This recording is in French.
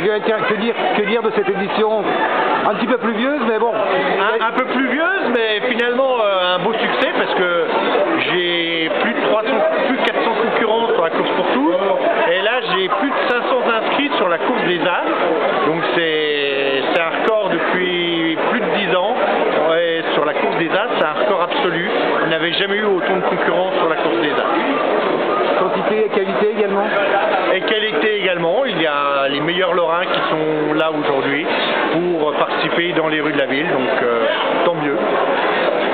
Tiens, que dire de cette édition un petit peu pluvieuse, mais bon. Un peu pluvieuse, mais finalement un beau succès parce que j'ai plus de 400 concurrents sur la course pour tous. Et là, j'ai plus de 500 inscrits sur la course des As. Donc c'est un record depuis plus de 10 ans. Et sur la course des As, c'est un record absolu. Il n'avait jamais eu autant de concurrents sur la course des As. Quantité et qualité également? Et qualité également. Il y a les meilleurs Lorrains qui sont là aujourd'hui pour participer dans les rues de la ville. Donc tant mieux.